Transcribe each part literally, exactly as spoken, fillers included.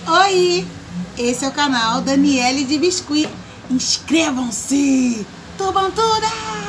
Oi! Esse é o canal Daniele de Biscuit. Inscrevam-se! Turbantuda!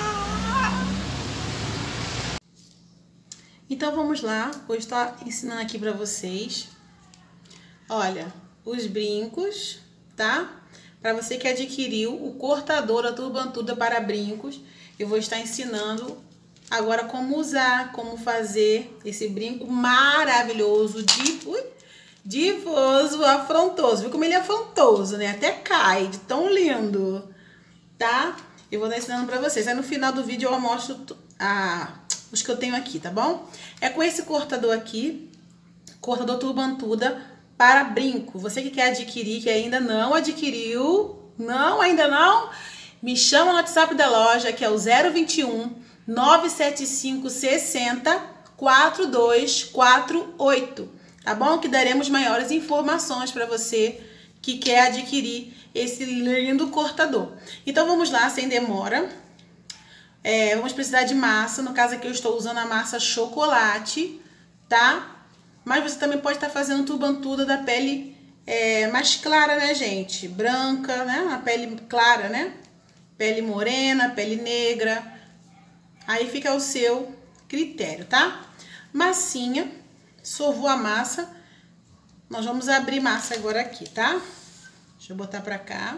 Então vamos lá, vou estar ensinando aqui pra vocês. Olha, os brincos, tá? Para você que adquiriu o cortador da Turbantuda para brincos, eu vou estar ensinando agora como usar, como fazer esse brinco maravilhoso, de, ui, divoso, afrontoso. Viu como ele é afrontoso, né? Até cai, de tão lindo, tá? Eu vou estar ensinando para vocês. Aí no final do vídeo eu mostro a, os que eu tenho aqui, tá bom? É com esse cortador aqui, cortador Turbantuda para brinco. Você que quer adquirir, que ainda não adquiriu, não, ainda não, me chama no WhatsApp da loja, que é o zero vinte e um, nove sete cinco, sessenta, quarenta e dois quarenta e oito, tá bom? Que daremos maiores informações para você que quer adquirir esse lindo cortador. Então vamos lá, sem demora. É, vamos precisar de massa, no caso aqui eu estou usando a massa chocolate, tá? Mas você também pode estar fazendo Turbantuda da pele é, mais clara, né, gente? Branca, né? A pele clara, né? Pele morena, pele negra. Aí fica ao seu critério, tá? Massinha, sovou a massa. Nós vamos abrir massa agora aqui, tá? Deixa eu botar pra cá.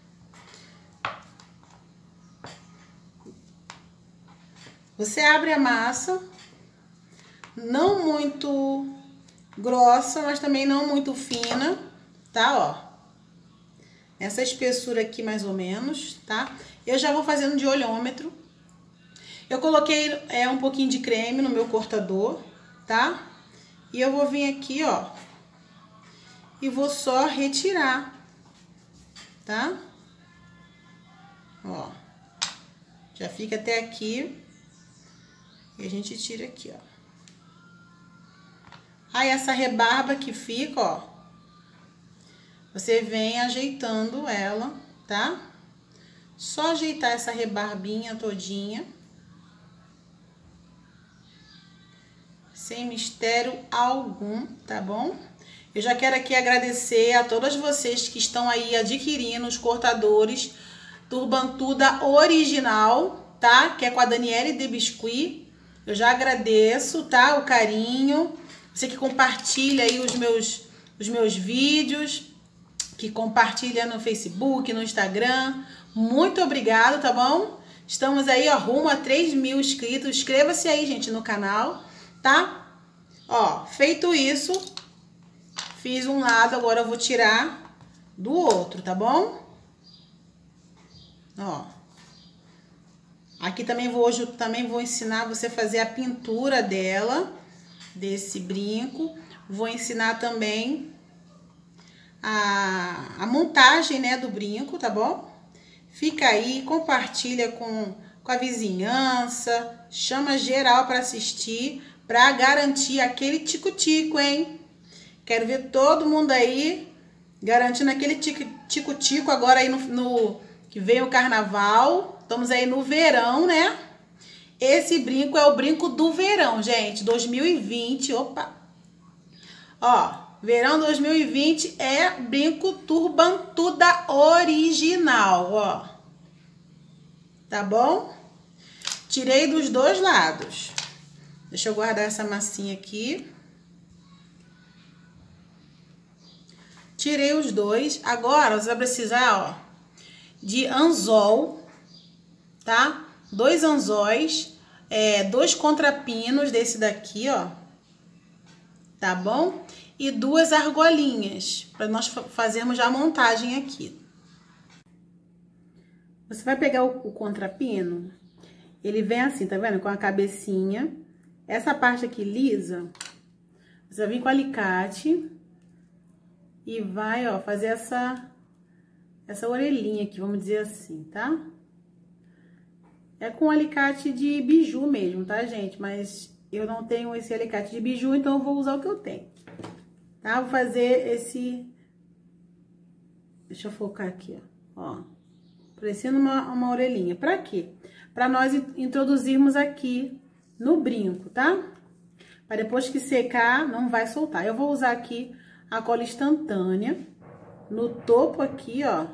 Você abre a massa, não muito grossa, mas também não muito fina, tá? Ó, essa espessura aqui mais ou menos, tá? Eu já vou fazendo de olhômetro. Eu coloquei é, um pouquinho de creme no meu cortador, tá? E eu vou vir aqui, ó, e vou só retirar, tá? Ó, já fica até aqui e a gente tira aqui, ó. Aí, essa rebarba que fica, ó, você vem ajeitando ela, tá? Só ajeitar essa rebarbinha todinha. Sem mistério algum, tá bom? Eu já quero aqui agradecer a todas vocês que estão aí adquirindo os cortadores Turbantuda original, tá? Que é com a Daniele de Biscuit. Eu já agradeço, tá? O carinho. Você que compartilha aí os meus, os meus vídeos, que compartilha no Facebook, no Instagram. Muito obrigado, tá bom? Estamos aí, ó, rumo a três mil inscritos. Inscreva-se aí, gente, no canal, tá? Ó, feito isso, fiz um lado, agora eu vou tirar do outro, tá bom? Ó. Aqui também vou, hoje eu também vou ensinar você a fazer a pintura dela, desse brinco. Vou ensinar também a, a montagem, né, do brinco, tá bom? Fica aí, compartilha com, com a vizinhança, chama geral para assistir, para garantir aquele tico-tico, hein? Quero ver todo mundo aí garantindo aquele tico-tico agora aí no, no que vem o carnaval. Estamos aí no verão, né? Esse brinco é o brinco do verão, gente, dois mil e vinte, opa! Ó, verão dois mil e vinte é brinco Turbantuda original, ó. Tá bom? Tirei dos dois lados. Deixa eu guardar essa massinha aqui. Tirei os dois. Agora, você vai precisar, ó, de anzol, tá? Dois anzóis, é, dois contrapinos desse daqui, ó, tá bom? E duas argolinhas, para nós fazermos já a montagem aqui. Você vai pegar o, o contrapino, ele vem assim, tá vendo? Com a cabecinha. Essa parte aqui lisa, você vai vir com o alicate e vai, ó, fazer essa, essa orelhinha aqui, vamos dizer assim, tá? É com alicate de biju mesmo, tá, gente? Mas eu não tenho esse alicate de biju, então eu vou usar o que eu tenho, tá? Vou fazer esse... Deixa eu focar aqui, ó. Ó, parecendo uma, uma orelhinha. Pra quê? Pra nós introduzirmos aqui no brinco, tá? Pra depois que secar, não vai soltar. Eu vou usar aqui a cola instantânea no topo aqui, ó.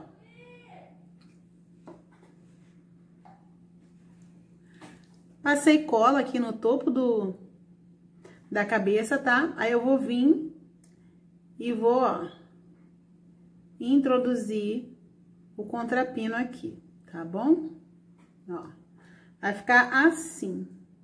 Passei cola aqui no topo do, da cabeça, tá? Aí eu vou vir e vou, ó, introduzir o contrapino aqui, tá bom? Ó, vai ficar assim.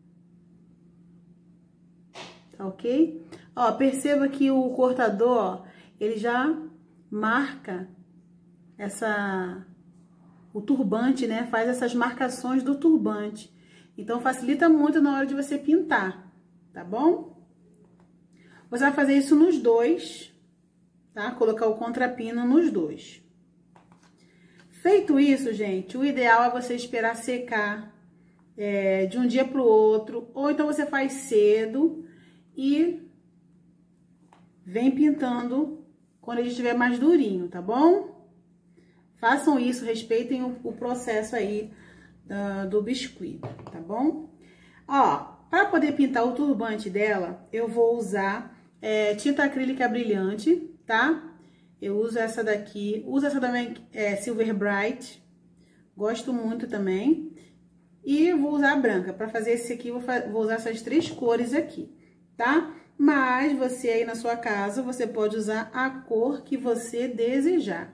Tá ok? Ó, perceba que o cortador, ó, ele já marca essa... o turbante, né? Faz essas marcações do turbante. Então, facilita muito na hora de você pintar, tá bom? Você vai fazer isso nos dois, tá? Colocar o contrapino nos dois. Feito isso, gente, o ideal é você esperar secar é, de um dia pro outro, ou então você faz cedo e vem pintando quando ele estiver mais durinho, tá bom? Façam isso, respeitem o, o processo aí uh, do biscuit, tá bom? Ó, para poder pintar o turbante dela, eu vou usar é, tinta acrílica brilhante, tá? Eu uso essa daqui, uso essa também, é, Silver Bright, gosto muito também. E vou usar a branca, para fazer esse aqui, vou, vou usar essas três cores aqui, tá? Mas você aí na sua casa, você pode usar a cor que você desejar.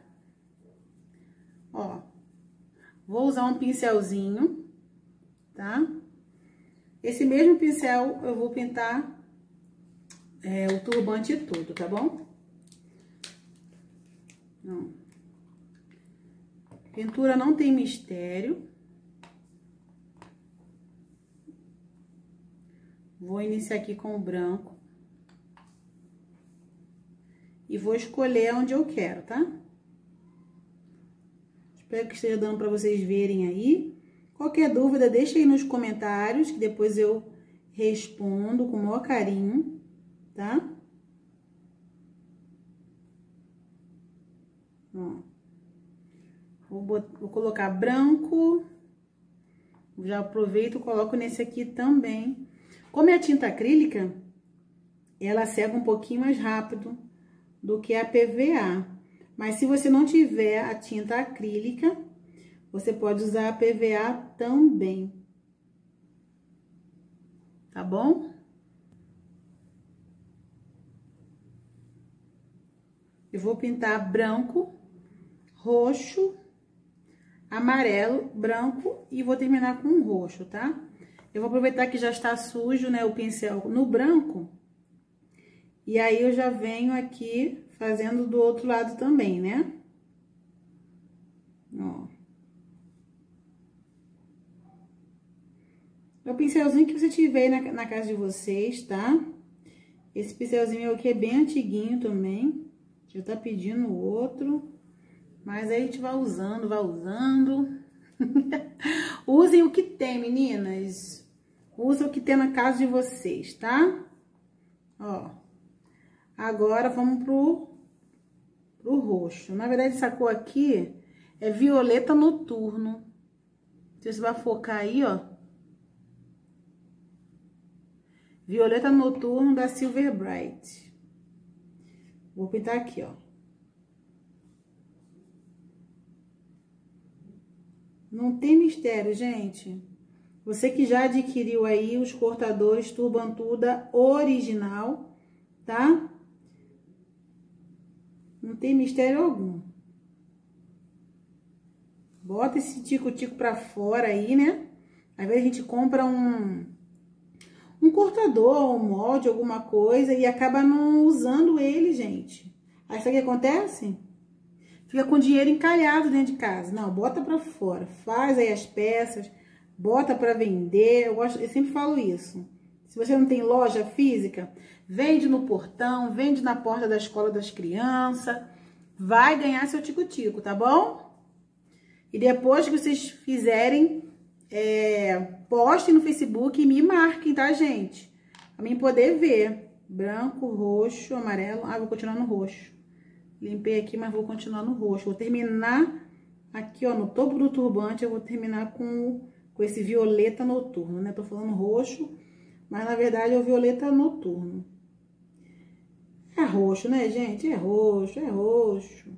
Ó, vou usar um pincelzinho, tá? Esse mesmo pincel eu vou pintar é, o turbante todo, tá bom? Não. Pintura não tem mistério. Vou iniciar aqui com o branco. E vou escolher onde eu quero, tá? Espero que esteja dando para vocês verem aí. Qualquer dúvida, deixa aí nos comentários, que depois eu respondo com o maior carinho, tá? Ó. Vou, botar, vou colocar branco. Já aproveito e coloco nesse aqui também. Como é a tinta acrílica, ela seca um pouquinho mais rápido do que a P V A. Mas se você não tiver a tinta acrílica, você pode usar a P V A também. Tá bom? Eu vou pintar branco, roxo, amarelo, branco e vou terminar com roxo, tá? Eu vou aproveitar que já está sujo, né, o pincel no branco. E aí, eu já venho aqui fazendo do outro lado também, né? Ó. É o pincelzinho que você tiver na, na casa de vocês, tá? Esse pincelzinho aqui é bem antiguinho também. Já tá pedindo outro. Mas aí a gente vai usando, vai usando. Usem o que tem, meninas. Usem o que tem na casa de vocês, tá? Ó. Agora, vamos pro, pro roxo. Na verdade, essa cor aqui é violeta noturno. Não sei se você vai focar aí, ó. Violeta noturno da Silver Bright. Vou pintar aqui, ó. Não tem mistério, gente. Você que já adquiriu aí os cortadores Turbantuda original, tá? Não tem mistério algum. Bota esse tico-tico pra fora aí, né? Às vezes a gente compra um, um cortador, um molde, alguma coisa e acaba não usando ele, gente. Aí sabe o que acontece? Fica com dinheiro encalhado dentro de casa. Não, bota pra fora. Faz aí as peças, bota pra vender. Eu, gosto, eu sempre falo isso. Se você não tem loja física, vende no portão, vende na porta da escola das crianças. Vai ganhar seu tico-tico, tá bom? E depois que vocês fizerem, é, postem no Facebook e me marquem, tá, gente? Pra mim poder ver. Branco, roxo, amarelo. Ah, vou continuar no roxo. Limpei aqui, mas vou continuar no roxo. Vou terminar aqui, ó, no topo do turbante, eu vou terminar com, com esse violeta noturno, né? Tô falando roxo, mas na verdade é o violeta noturno. É roxo, né, gente? É roxo, é roxo.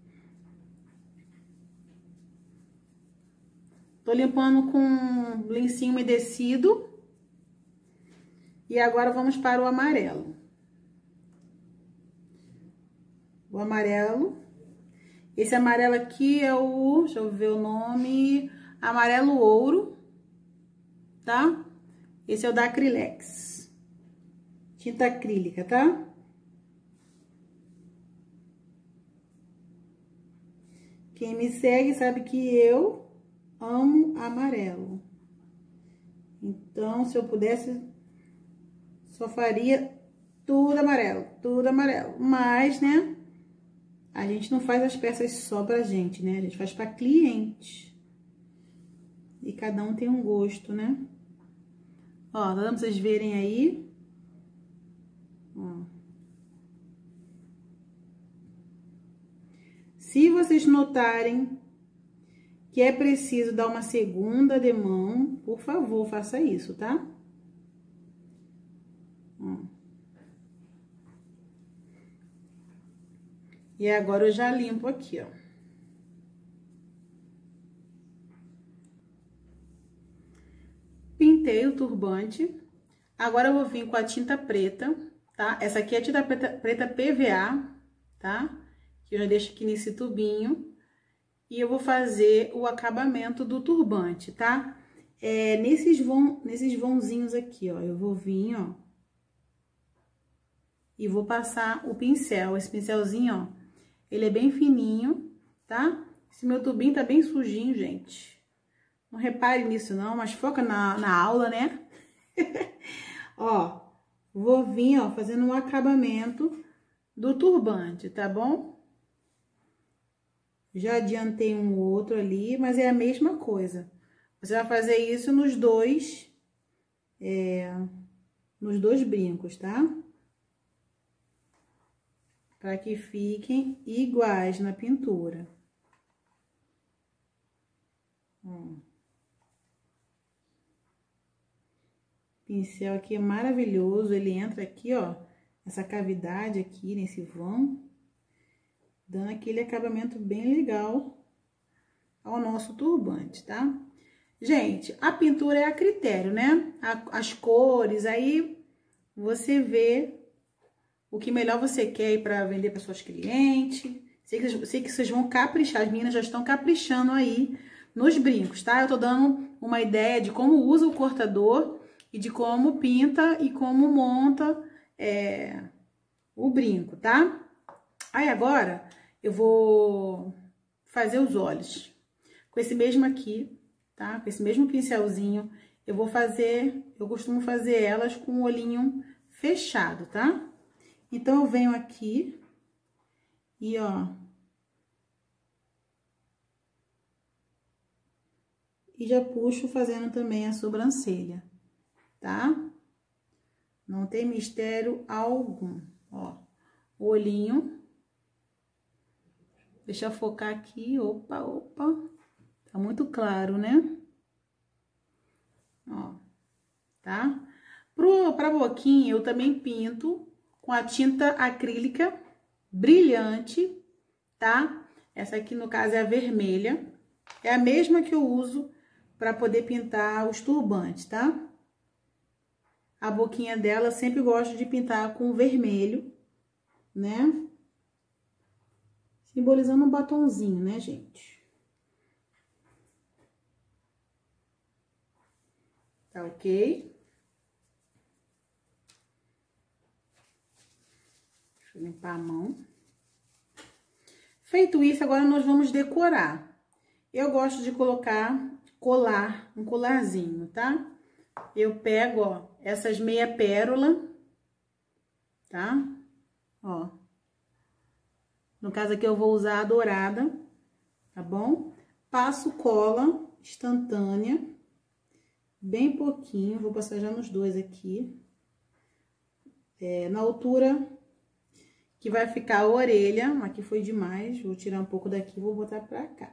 Tô limpando com lencinho umedecido. E agora vamos para o amarelo. O amarelo. Esse amarelo aqui é o... Deixa eu ver o nome. Amarelo ouro. Tá? Esse é o da Acrylex. Tinta acrílica, tá? Quem me segue sabe que eu amo amarelo. Então, se eu pudesse, só faria tudo amarelo, tudo amarelo. Mas, né, a gente não faz as peças só pra gente, né? A gente faz pra cliente. E cada um tem um gosto, né? Ó, tá dando pra vocês verem aí. Ó. Se vocês notarem que é preciso dar uma segunda demão, por favor, faça isso, tá? Ó. E agora eu já limpo aqui, ó. Pintei o turbante. Agora eu vou vir com a tinta preta, tá? Essa aqui é a tinta preta, preta P V A, tá? Que eu já deixo aqui nesse tubinho. E eu vou fazer o acabamento do turbante, tá? É, nesses, vão, nesses vãozinhos aqui, ó, eu vou vir, ó. E vou passar o pincel. Esse pincelzinho, ó, ele é bem fininho, tá? Esse meu tubinho tá bem sujinho, gente. Não repare nisso não, mas foca na, na aula, né? Ó, vou vir, ó, fazendo um acabamento do turbante, tá bom? Já adiantei um outro ali, mas é a mesma coisa. Você vai fazer isso nos dois, é, nos dois brincos, tá? Para que fiquem iguais na pintura. Ó. Pincel aqui é maravilhoso, ele entra aqui, ó, essa cavidade aqui, nesse vão, dando aquele acabamento bem legal ao nosso turbante, tá? Gente, a pintura é a critério, né? A, as cores, aí você vê o que melhor você quer aí para vender para suas clientes. Sei que, sei que vocês vão caprichar, as meninas já estão caprichando aí nos brincos, tá? Eu tô dando uma ideia de como usa o cortador e de como pinta e como monta é, o brinco, tá? Aí agora eu vou fazer os olhos. Com esse mesmo aqui, tá? Com esse mesmo pincelzinho, eu vou fazer, eu costumo fazer elas com o olhinho fechado, tá? Então, eu venho aqui e, ó, e já puxo fazendo também a sobrancelha, tá? Não tem mistério algum, ó. O olhinho. Deixa eu focar aqui, opa, opa. Tá muito claro, né? Ó, tá? Pro, pra boquinha, eu também pinto com a tinta acrílica brilhante, tá? Essa aqui, no caso, é a vermelha. É a mesma que eu uso para poder pintar os turbantes, tá? A boquinha dela, eu sempre gosto de pintar com vermelho, né? Simbolizando um batonzinho, né, gente? Tá ok? Deixa eu limpar a mão. Feito isso, agora nós vamos decorar. Eu gosto de colocar colar, um colarzinho, tá? Eu pego, ó, essas meia pérola, tá? Ó. No caso aqui eu vou usar a dourada, tá bom? Passo cola instantânea, bem pouquinho, vou passar já nos dois aqui. É, na altura que vai ficar a orelha, aqui foi demais, vou tirar um pouco daqui e vou botar pra cá.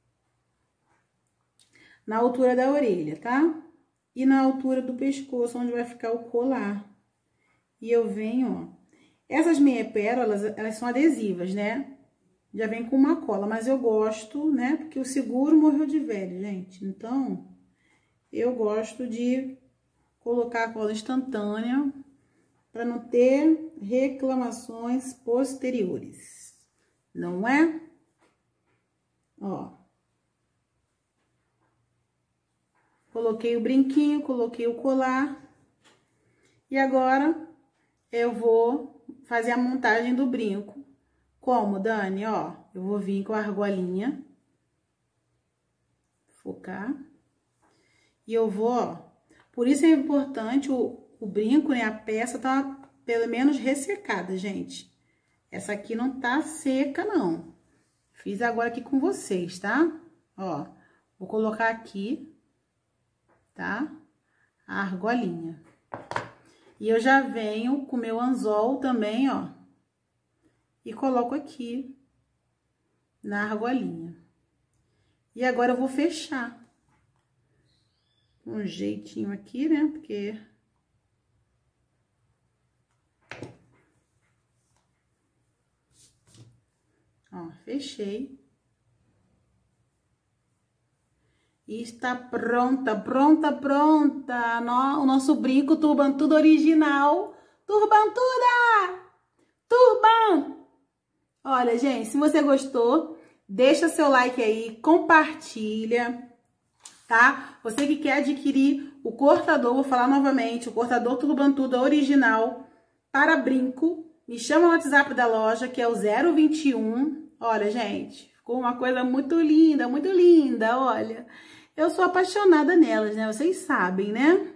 Na altura da orelha, tá? E na altura do pescoço, onde vai ficar o colar. E eu venho, ó. Essas meia pérolas, elas são adesivas, né? Já vem com uma cola, mas eu gosto, né? Porque o seguro morreu de velho, gente. Então, eu gosto de colocar a cola instantânea para não ter reclamações posteriores. Não é? Ó. Coloquei o brinquinho, coloquei o colar. E agora, eu vou fazer a montagem do brinco. Como, Dani? Ó, eu vou vir com a argolinha. Focar. E eu vou, ó. Por isso é importante o, o brinco, né? A peça tá pelo menos ressecada, gente. Essa aqui não tá seca, não. Fiz agora aqui com vocês, tá? Ó, vou colocar aqui, tá? A argolinha. E eu já venho com o meu anzol também, ó. E coloco aqui na argolinha. E agora eu vou fechar. Um jeitinho aqui, né? Porque... Ó, fechei. E está pronta, pronta, pronta. No, o nosso brinco Turbantuda original. Turbantuda! Turban! Olha, gente, se você gostou, deixa seu like aí, compartilha, tá? Você que quer adquirir o cortador, vou falar novamente, o cortador Turbantuda original para brinco, me chama no WhatsApp da loja, que é o zero vinte e um. Olha, gente, ficou uma coisa muito linda, muito linda, olha. Eu sou apaixonada nelas, né? Vocês sabem, né?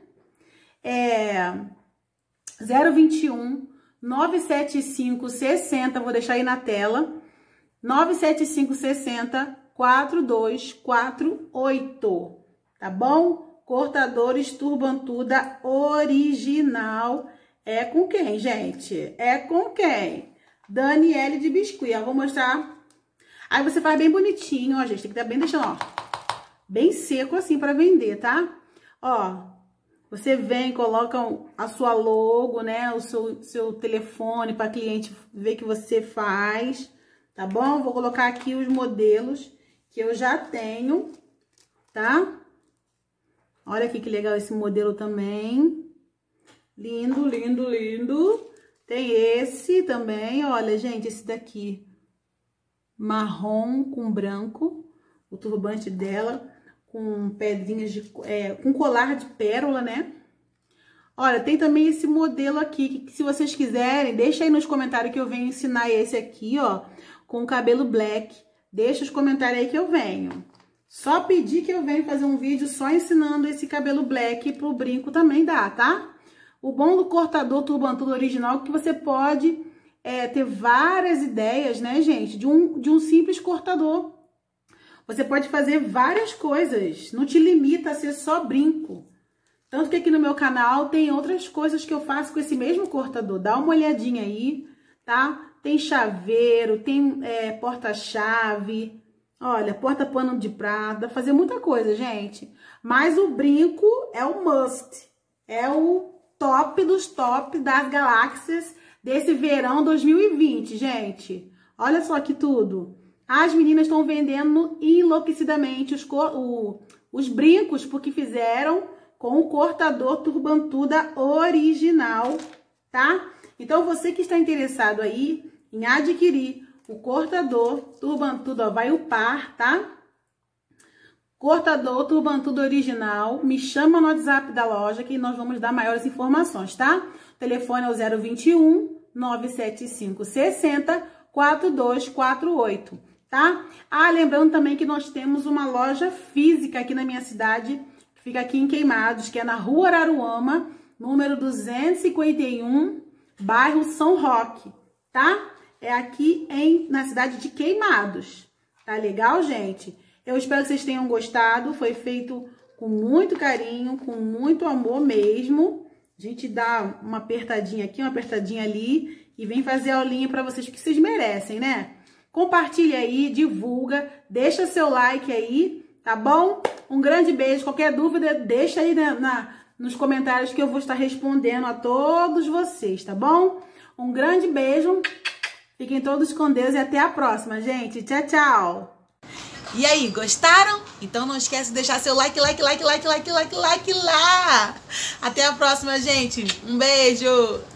É zero vinte e um, nove sete cinco, sessenta, vou deixar aí na tela. nove sete cinco, sessenta, quatro dois quatro oito, tá bom? Cortadores Turbantuda original. É com quem, gente? É com quem? Daniele de Biscuit. Eu vou mostrar. Aí você faz bem bonitinho, ó, gente. Tem que estar bem deixando, ó, bem seco assim pra vender, tá? Ó, você vem, coloca a sua logo, né? O seu, seu telefone para cliente ver que você faz, tá bom? Vou colocar aqui os modelos que eu já tenho, tá? Olha aqui que legal esse modelo também. Lindo, lindo, lindo. Tem esse também, olha, gente, esse daqui. Marrom com branco. O turbante dela com pedrinhas de... É, com colar de pérola, né? Olha, tem também esse modelo aqui, que se vocês quiserem, deixa aí nos comentários que eu venho ensinar esse aqui, ó, com o cabelo black. Deixa os comentários aí que eu venho. Só pedir que eu venho fazer um vídeo só ensinando esse cabelo black pro brinco também dá, tá? O bom do cortador Turbantuda original é que você pode é, ter várias ideias, né, gente? De um, de um simples cortador. Você pode fazer várias coisas. Não te limita a ser só brinco. Tanto que aqui no meu canal tem outras coisas que eu faço com esse mesmo cortador. Dá uma olhadinha aí, tá? Tem chaveiro, tem é, porta-chave, olha, porta-pano de prata. Dá pra fazer muita coisa, gente. Mas o brinco é o must. É o top dos top das galáxias desse verão dois mil e vinte, gente. Olha só que tudo. As meninas estão vendendo enlouquecidamente os, o, os brincos porque fizeram com o cortador Turbantuda original, tá? Então, você que está interessado aí em adquirir o cortador Turbantuda, ó, vai upar, tá? Cortador Turbantuda original, me chama no WhatsApp da loja que nós vamos dar maiores informações, tá? O telefone é o zero vinte e um, nove sete cinco, sessenta, quatro dois quatro oito, tá? Ah, lembrando também que nós temos uma loja física aqui na minha cidade, que fica aqui em Queimados, que é na Rua Araruama, número duzentos e cinquenta e um, bairro São Roque, tá? É aqui em, na cidade de Queimados, tá legal, gente? Eu espero que vocês tenham gostado, foi feito com muito carinho, com muito amor mesmo. A gente dá uma apertadinha aqui, uma apertadinha ali e vem fazer a aulinha para vocês, que vocês merecem, né? Compartilha aí, divulga, deixa seu like aí, tá bom? Um grande beijo, qualquer dúvida, deixa aí na, na, nos comentários que eu vou estar respondendo a todos vocês, tá bom? Um grande beijo. Fiquem todos com Deus e até a próxima, gente. Tchau, tchau. E aí, gostaram? Então não esquece de deixar seu like, like, like, like, like, like, like lá. Até a próxima, gente. Um beijo.